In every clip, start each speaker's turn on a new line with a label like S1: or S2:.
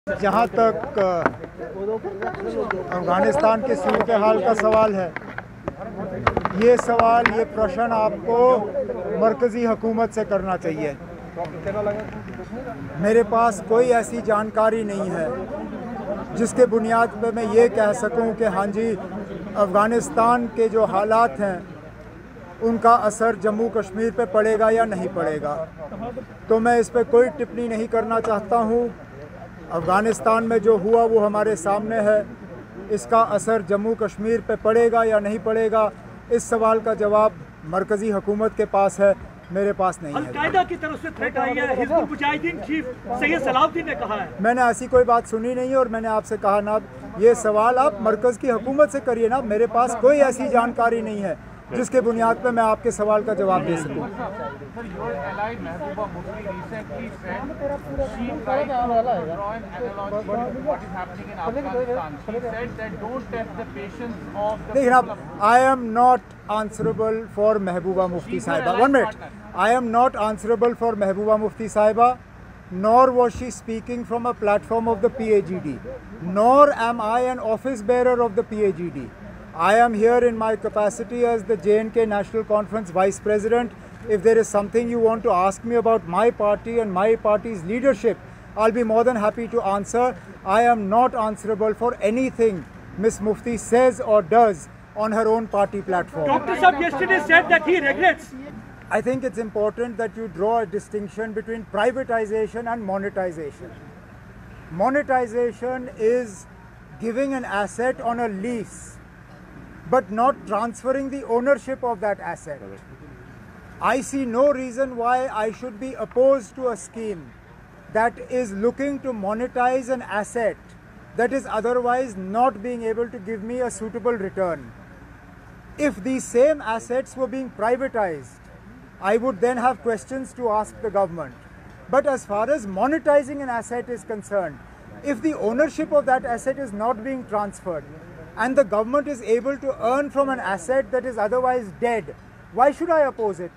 S1: जहाँ तक अफ़गानिस्तान के सूरत हाल का सवाल है, ये प्रश्न आपको मरकज़ी हुकूमत से करना चाहिए। मेरे पास कोई ऐसी जानकारी नहीं है जिसके बुनियाद पे मैं ये कह सकूं कि हाँ जी, अफ़गानिस्तान के जो हालात हैं उनका असर जम्मू कश्मीर पे पड़ेगा या नहीं पड़ेगा। तो मैं इस पर कोई टिप्पणी नहीं करना चाहता हूँ। अफ़गानिस्तान में जो हुआ वो हमारे सामने है। इसका असर जम्मू कश्मीर पे पड़ेगा या नहीं पड़ेगा, इस सवाल का जवाब मरकज़ी हुकूमत के पास है, मेरे पास नहीं है।
S2: अल-कायदा की तरफ से थ्रेट आई है, हिज़्बुल मुजाहिदीन चीफ सैयद सलाउद्दीन ने कहा है।
S1: मैंने ऐसी कोई बात सुनी नहीं और मैंने आपसे कहा ना, ये सवाल आप मरकज़ की हुकूमत से करिए ना। मेरे पास कोई ऐसी जानकारी नहीं है जिसके बुनियाद पर मैं आपके सवाल का जवाब दे सकूं। देखिए आप, I am not answerable for Mehbooba Mufti साहिबा। 1 minute, I am not answerable for Mehbooba Mufti साहिबा, nor was she speaking from a platform of the PAGD, nor am I an office bearer of the PAGD. I am here in my capacity as the J&K National Conference Vice President. If there is something you want to ask me about my party and my party's leadership, I'll be more than happy to answer. I am not answerable for anything Ms. Mufti says or does on her own party platform.
S2: Dr. Saab yesterday said that he regrets.
S1: I think it's important that you draw a distinction between privatization and monetization. Monetization is giving an asset on a lease, but not transferring the ownership of that asset. I see no reason why I should be opposed to a scheme that is looking to monetize an asset that is otherwise not being able to give me a suitable return. If these same assets were being privatized, I would then have questions to ask the government. But as far as monetizing an asset is concerned, if the ownership of that asset is not being transferred and the government is able to earn from an asset that is otherwise dead, why should I oppose it?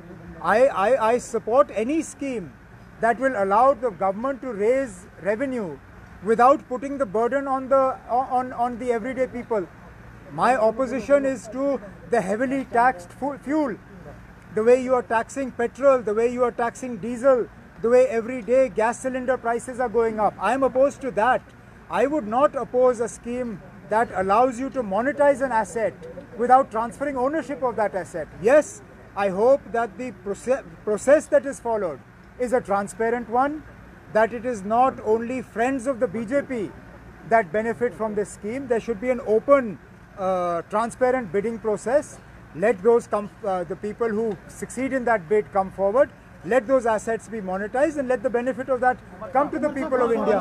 S1: I support any scheme that will allow the government to raise revenue without putting the burden on the everyday people. My opposition is to the heavily taxed fuel. The way you are taxing petrol, the way you are taxing diesel, the way every day gas cylinder prices are going up. I am opposed to that. I would not oppose a scheme that allows you to monetize an asset without transferring ownership of that asset. Yes, I hope that the process that is followed is a transparent one, that it is not only friends of the BJP that benefit from this scheme. There should be an open, transparent bidding process. Let those the people who succeed in that bid come forward. Let those assets be monetized and let the benefit of that come to the people of India.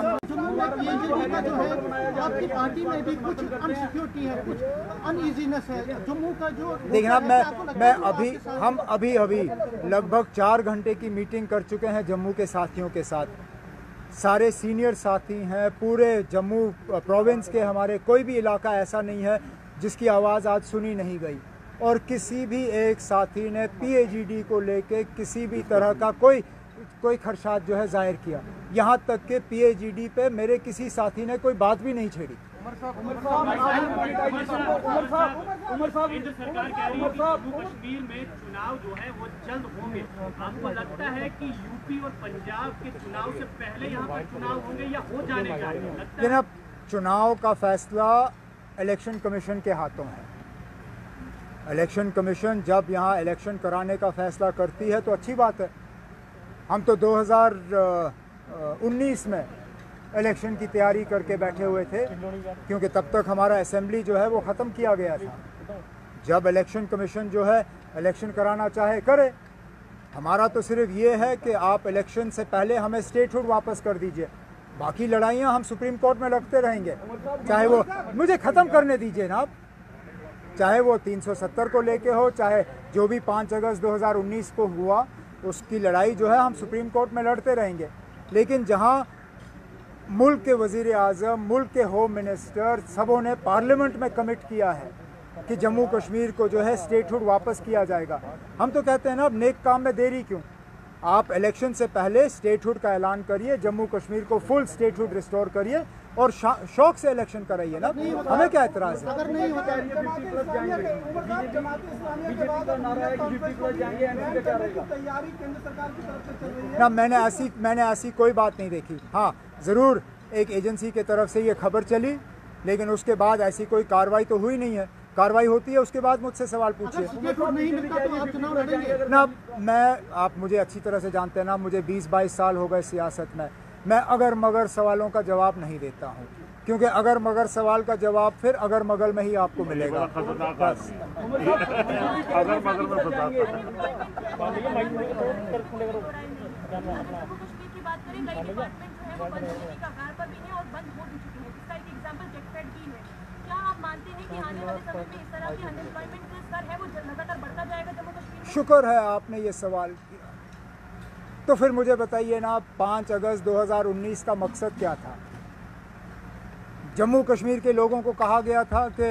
S1: देखिए ना, हम अभी लगभग 4 घंटे की meeting कर चुके हैं जम्मू के साथियों के साथ। सारे सीनियर साथी हैं, पूरे जम्मू प्रोविंस के हमारे कोई भी इलाका ऐसा नहीं है जिसकी आवाज़ आज सुनी नहीं गई। और किसी भी एक साथी ने PAGD को लेके किसी भी तरह का कोई खदशात जो है जाहिर किया। यहाँ तक कि PAGD पे मेरे किसी साथी ने कोई बात भी नहीं छेड़ी।
S2: उमर साहब, केंद्र सरकार कह रही है कि जम्मू कश्मीर में चुनाव जो है वो जल्द होंगे। आपको लगता है कि यूपी और पंजाब के चुनाव से पहले यहाँ पर चुनाव होंगे या हो जाने का?
S1: जनाब, चुनाव का फैसला इलेक्शन कमीशन के हाथों है। इलेक्शन कमीशन जब यहाँ इलेक्शन कराने का फैसला करती है तो अच्छी बात है। हम तो 2019 में इलेक्शन की तैयारी करके बैठे हुए थे, क्योंकि तब तक हमारा असेंबली जो है वो ख़त्म किया गया था। जब इलेक्शन कमीशन जो है इलेक्शन कराना चाहे करे। हमारा तो सिर्फ ये है कि आप इलेक्शन से पहले हमें स्टेटहुड वापस कर दीजिए। बाकी लड़ाइयाँ हम सुप्रीम कोर्ट में लड़ते रहेंगे, चाहे वो मुझे ख़त्म करने दीजिए ना आप, चाहे वो 370 को लेके हो, चाहे जो भी 5 अगस्त 2019 को हुआ उसकी लड़ाई जो है हम सुप्रीम कोर्ट में लड़ते रहेंगे। लेकिन जहां मुल्क के वज़ीर आज़म, मुल्क के होम मिनिस्टर सबों ने पार्लियामेंट में कमिट किया है कि जम्मू कश्मीर को जो है स्टेटहुड वापस किया जाएगा, हम तो कहते हैं ना, अब नेक काम में देरी क्यों। आप इलेक्शन से पहले स्टेटहुड का ऐलान करिए, जम्मू कश्मीर को फुल स्टेटहुड रिस्टोर करिए और शौक से इलेक्शन कराइए ना, हमें क्या एतराज है।
S3: अगर नहीं होता
S1: ना मैंने ऐसी कोई बात नहीं देखी। हाँ, ज़रूर एक एजेंसी के तरफ से ये खबर चली, लेकिन उसके बाद ऐसी कोई कार्रवाई तो हुई नहीं है। कार्रवाई होती है उसके बाद मुझसे सवाल पूछिए ना। आप मुझे अच्छी तरह से जानते हैं ना, मुझे 20-22 साल हो गए सियासत में। मैं अगर मगर सवालों का जवाब नहीं देता हूँ, क्योंकि अगर मगर सवाल का जवाब फिर अगर मगर में ही आपको मिलेगा। बस
S4: क्या आप मानते हैं कि आने वाले समय में इस तरह की अनएम्प्लॉयमेंट जो स्तर है वो लगातार बढ़ता जाएगा जम्मू कश्मीर में?
S1: शुक्र है आपने ये सवाल किया। तो फिर मुझे बताइए ना, 5 अगस्त 2019 का मकसद क्या था? जम्मू कश्मीर के लोगों को कहा गया था कि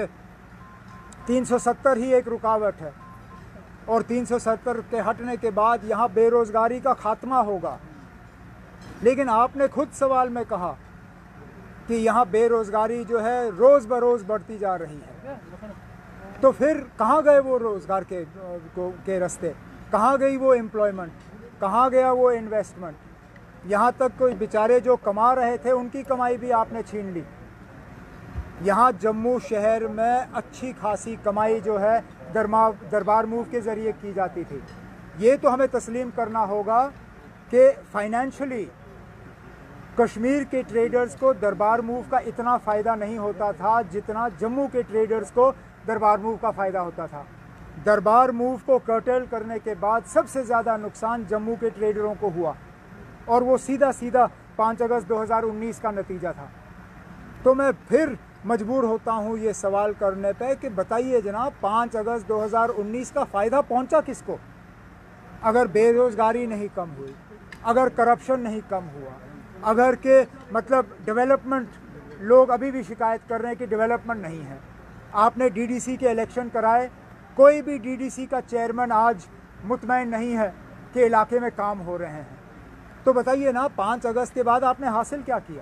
S1: 370 ही एक रुकावट है और 370 के हटने के बाद यहाँ बेरोजगारी का खात्मा होगा। लेकिन आपने खुद सवाल में कहा कि यहाँ बेरोजगारी जो है रोज़ बरोज़ बढ़ती जा रही है। तो फिर कहाँ गए वो रोज़गार के रास्ते? कहाँ गई वो एम्प्लॉयमेंट? कहाँ गया वो इन्वेस्टमेंट? यहाँ तक कोई बेचारे जो कमा रहे थे उनकी कमाई भी आपने छीन ली। यहाँ जम्मू शहर में अच्छी खासी कमाई जो है दरबार मूव के ज़रिए की जाती थी। ये तो हमें तस्लीम करना होगा कि फाइनेंशियली कश्मीर के ट्रेडर्स को दरबार मूव का इतना फ़ायदा नहीं होता था जितना जम्मू के ट्रेडर्स को दरबार मूव का फ़ायदा होता था। दरबार मूव को कर्टेल करने के बाद सबसे ज़्यादा नुकसान जम्मू के ट्रेडरों को हुआ और वो सीधा 5 अगस्त 2019 का नतीजा था। तो मैं फिर मजबूर होता हूँ ये सवाल करने पे कि बताइए जनाब, 5 अगस्त 2019 का फ़ायदा पहुँचा किसको? अगर बेरोज़गारी नहीं कम हुई, अगर करप्शन नहीं कम हुआ, अगर के मतलब डेवलपमेंट, लोग अभी भी शिकायत कर रहे हैं कि डेवलपमेंट नहीं है। आपने डीडीसी के इलेक्शन कराए, कोई भी डीडीसी का चेयरमैन आज मुतमईन नहीं है कि इलाके में काम हो रहे हैं। तो बताइए ना, 5 अगस्त के बाद आपने हासिल क्या किया?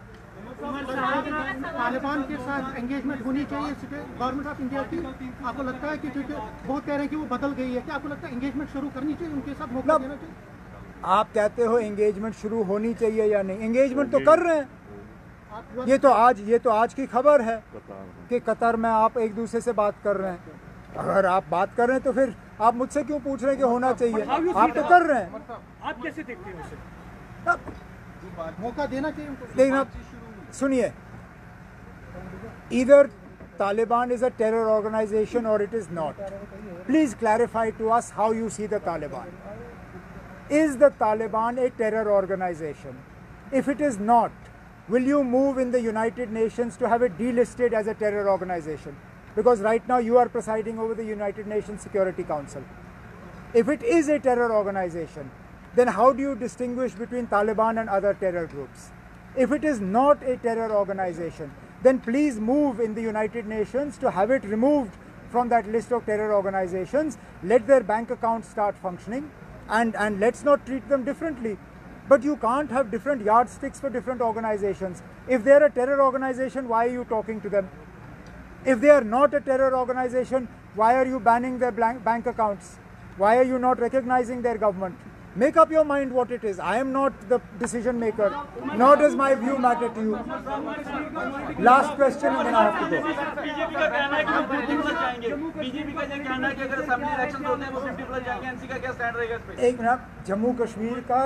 S3: तालिबान के साथ एंगेजमेंट होनी चाहिए गवर्नमेंट ऑफ इंडिया की। आपको लगता है कि क्योंकि बहुत कह रहे हैं कि वो बदल गई है, क्या आपको लगता है एंगेजमेंट शुरू करनी चाहिए, उनके साथ मौका देना चाहिए?
S1: आप कहते हो एंगेजमेंट शुरू होनी चाहिए या नहीं? एंगेजमेंट तो कर रहे हैं। ये तो आज की खबर है कि कतर में आप एक दूसरे से बात कर रहे हैं। अगर आप बात कर रहे हैं तो फिर आप मुझसे क्यों पूछ रहे हैं कि होना चाहिए? आप तो कर रहे हैं।
S2: आप कैसे देखते हैं उसे?
S3: मौका देना चाहिए उनको।
S1: देखना, सुनिए, either Taliban is a terror organization or it is not. Please clarify to us how you see the Taliban. Is the Taliban a terror organization? If it is not, will you move in the United Nations to have it delisted as a terror organization? Because right now you are presiding over the United Nations Security Council. If it is a terror organization, then how do you distinguish between Taliban and other terror groups? If it is not a terror organization, then please move in the United Nations to have it removed from that list of terror organizations. Let their bank accounts start functioning and let's not treat them differently. But you can't have different yardsticks for different organizations. If they are a terror organization, why are you talking to them? If they are not a terror organization, why are you banning their bank accounts? Why are you not recognizing their government? Make up your mind what it is. I am not the decision maker, nor does my view matter to you. Last question and then I have to go.
S5: BJP का कहना है कि हम 50+ जाएंगे। BJP का ये कहना है कि अगर असेंबली इलेक्शन होते हैं वो 50+ जाएंगे। एनसी का क्या स्टैंड रहेगा इस पे?
S1: एक मिनट, जम्मू कश्मीर का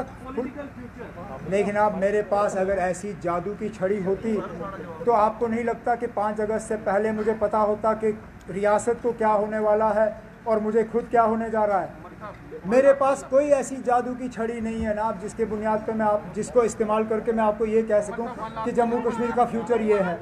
S1: लेकिन आप, मेरे पास अगर ऐसी जादू की छड़ी होती तो आपको नहीं लगता कि 5 अगस्त से पहले मुझे पता होता कि रियासत को क्या होने वाला है और मुझे खुद क्या होने जा रहा है? मेरे पास कोई ऐसी जादू की छड़ी नहीं है ना जिसके बुनियाद पर मैं जिसको इस्तेमाल करके मैं आपको ये कह सकूं कि जम्मू कश्मीर का फ्यूचर ये है।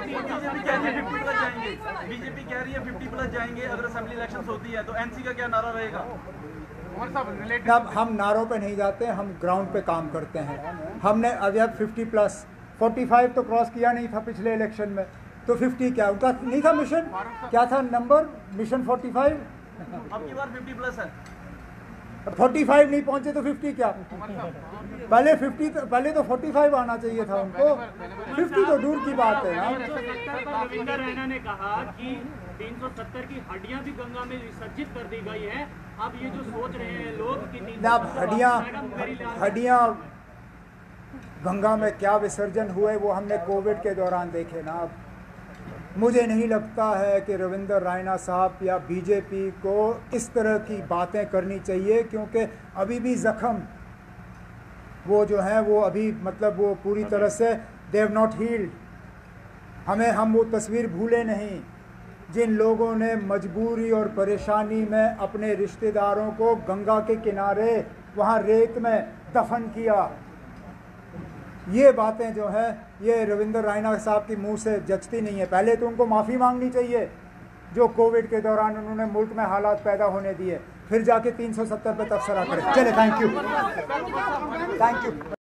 S5: बीजेपी कह रही है 50+ जाएंगे अगर असेंबली इलेक्शन होती है, तो एनसी का क्या नारा रहेगा?
S1: अब हम नारों पे नहीं जाते, हम ग्राउंड पे काम करते हैं। हमने अभी 50+, 45 तो क्रॉस किया नहीं था पिछले इलेक्शन में, तो 50 क्या उनका नहीं था मिशन? क्या था नंबर? मिशन 45।
S5: अब की बार 50+ है।
S1: 45 नहीं पहुंचे तो 50 क्या? पहले 50 पहले तो 45 आना चाहिए था उनको, 50 तो दूर की बात है ना।
S2: 370 पर रविंदर रैना ने कहा कि 370 की हड्डियां भी गंगा में विसर्जित कर दी गई है। अब ये जो सोच रहे हैं लोग कि
S1: हड्डियां गंगा में क्या विसर्जन हुए वो हमने कोविड के दौरान देखे ना। मुझे नहीं लगता है कि रविंदर रैना साहब या बीजेपी को इस तरह की बातें करनी चाहिए, क्योंकि अभी भी जख्म वो जो है वो अभी मतलब वो पूरी तरह से दे हैव नॉट हील्ड। हम वो तस्वीर भूले नहीं जिन लोगों ने मजबूरी और परेशानी में अपने रिश्तेदारों को गंगा के किनारे वहाँ रेत में दफन किया। ये बातें जो है ये रविंदर रैना साहब की मुंह से जचती नहीं है। पहले तो उनको माफ़ी मांगनी चाहिए जो कोविड के दौरान उन्होंने मुल्क में हालात पैदा होने दिए, फिर जाके 370 पे तबसरा करें। चले, थैंक यू।